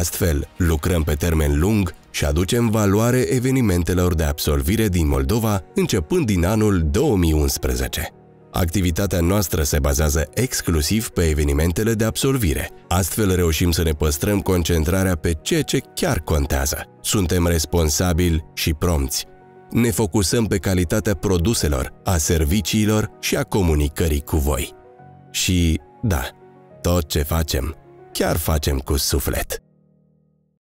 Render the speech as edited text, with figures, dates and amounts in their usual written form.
Astfel, lucrăm pe termen lung și aducem valoare evenimentelor de absolvire din Moldova începând din anul 2011. Activitatea noastră se bazează exclusiv pe evenimentele de absolvire. Astfel reușim să ne păstrăm concentrarea pe ceea ce chiar contează. Suntem responsabili și prompți. Ne focusăm pe calitatea produselor, a serviciilor și a comunicării cu voi. Și, da, tot ce facem, chiar facem cu suflet.